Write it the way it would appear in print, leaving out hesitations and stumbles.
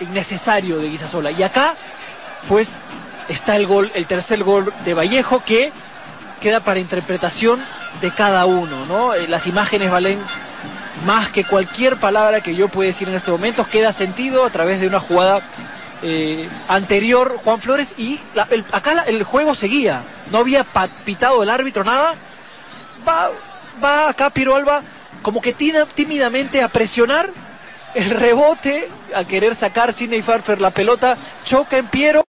innecesario de Guisasola. Y acá, pues, está el gol, el tercer gol de Vallejo, que queda para interpretación de cada uno, ¿no? Las imágenes valen más que cualquier palabra que yo pueda decir en este momento. Queda sentido a través de una jugada anterior, Juan Flores, y acá el juego seguía. No había pitado el árbitro, nada. Va acá Piero Alba como que tímidamente a presionar el rebote, a querer sacar Sidney Farfar la pelota, choca en Piero.